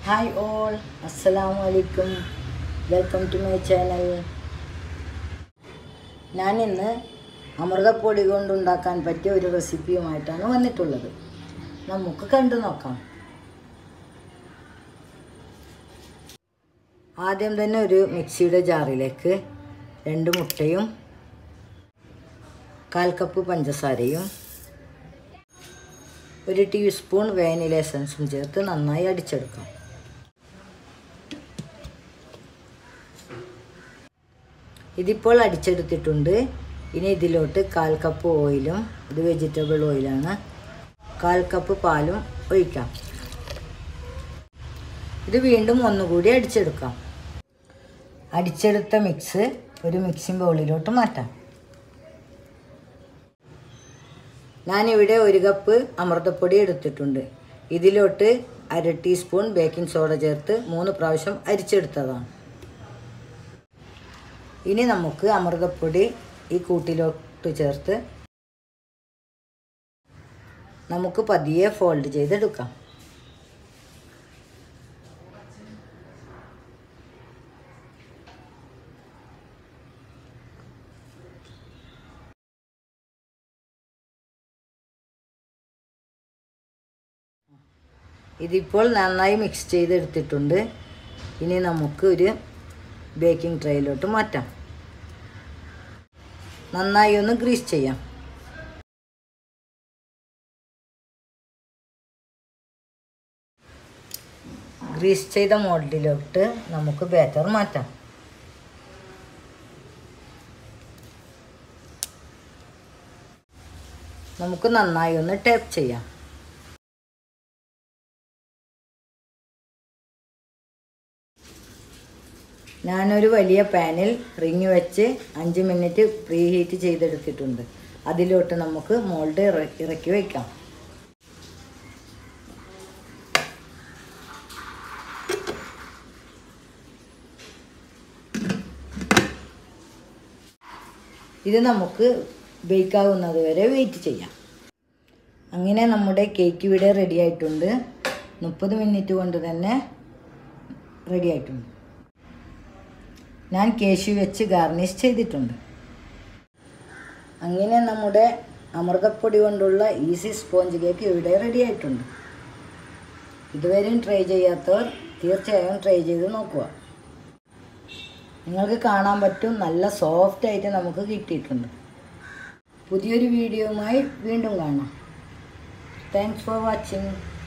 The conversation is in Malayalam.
Hi all, Assalamu alaikum. Welcome to my channel. ഞാൻ ഇന്ന് അമൃതപ്പൊടി കൊണ്ട് ഉണ്ടാക്കാൻ പറ്റിയ ഒരു റെസിപ്പിയുമായിട്ടാണ് വന്നിട്ടുള്ളത്. നമുക്ക് കണ്ടു നോക്കാം. ആദ്യം തന്നെ ഒരു മിക്സിയുടെ ജാറിലേക്ക് 2 മുട്ടയും 1/4 കപ്പ് പഞ്ചസാരയും 1 ടീസ്പൂൺ വാനില എസൻസും ചേർത്ത് നന്നായി അടിച്ചെടുക്കാം. ഇതിപ്പോൾ അടിച്ചെടുത്തിട്ടുണ്ട്. ഇനി ഇതിലോട്ട് 1/4 കപ്പ് ഓയിലും, ഇത് വെജിറ്റബിൾ ഓയിലാണ്, 1/4 കപ്പ് പാലും ഒഴിക്കാം. ഇത് വീണ്ടും ഒന്നുകൂടി അടിച്ചെടുക്കാം. അടിച്ചെടുത്ത മിക്സ് ഒരു മിക്സിംഗ് ബൗളിലോട്ട് മാറ്റാം. ഞാനിവിടെ 1 കപ്പ് അമൃതപ്പൊടി എടുത്തിട്ടുണ്ട്. ഇതിലോട്ട് 1/2 ടീസ്പൂൺ ബേക്കിംഗ് സോഡ ചേർത്ത് 3 പ്രാവശ്യം അരിച്ചെടുത്തതാണ്. ഇനി നമുക്ക് അമൃതപ്പൊടി ഈ കൂട്ടിലോട്ട് ചേർത്ത് നമുക്ക് പതിയെ ഫോൾഡ് ചെയ്തെടുക്കാം. ഇതിപ്പോൾ നന്നായി മിക്സ് ചെയ്തെടുത്തിട്ടുണ്ട്. ഇനി നമുക്ക് ഒരു ബേക്കിംഗ് ട്രേയിലോട്ട് മാറ്റാം. നന്നായി ഒന്ന് ഗ്രീസ് ചെയ്യാം. ഗ്രീസ് ചെയ്ത മോൾഡിലോട്ട് നമുക്ക് ബാറ്റർ മാറ്റാം. നമുക്ക് നന്നായി ഒന്ന് ടാപ്പ് ചെയ്യാം. ഞാനൊരു വലിയ പാനിൽ റിങ് വെച്ച് 5 മിനിറ്റ് പ്രീ ഹീറ്റ് ചെയ്തെടുത്തിട്ടുണ്ട്. അതിലോട്ട് നമുക്ക് മോൾഡ് ഇറക്കി വയ്ക്കാം. ഇത് നമുക്ക് ബേക്കാവുന്നത് വരെ വെയിറ്റ് ചെയ്യാം. അങ്ങനെ നമ്മുടെ കേക്ക് ഇവിടെ റെഡി ആയിട്ടുണ്ട്. 30 മിനിറ്റ് കൊണ്ട് തന്നെ റെഡി ആയിട്ടുണ്ട്. ഞാൻ കേശു വെച്ച് ഗാർണിഷ് ചെയ്തിട്ടുണ്ട്. അങ്ങനെ നമ്മുടെ അമൃതപ്പൊടി കൊണ്ടുള്ള ഈസി സ്പോഞ്ച് കേക്ക് ഇവിടെ റെഡി ആയിട്ടുണ്ട്. ഇതുവരെയും ട്രൈ ചെയ്യാത്തവർ തീർച്ചയായും ട്രൈ ചെയ്ത് നോക്കുക. നിങ്ങൾക്ക് കാണാൻ പറ്റും, നല്ല സോഫ്റ്റായിട്ട് നമുക്ക് കിട്ടിയിട്ടുണ്ട്. പുതിയൊരു വീഡിയോയുമായി വീണ്ടും കാണാം. Thanks for watching.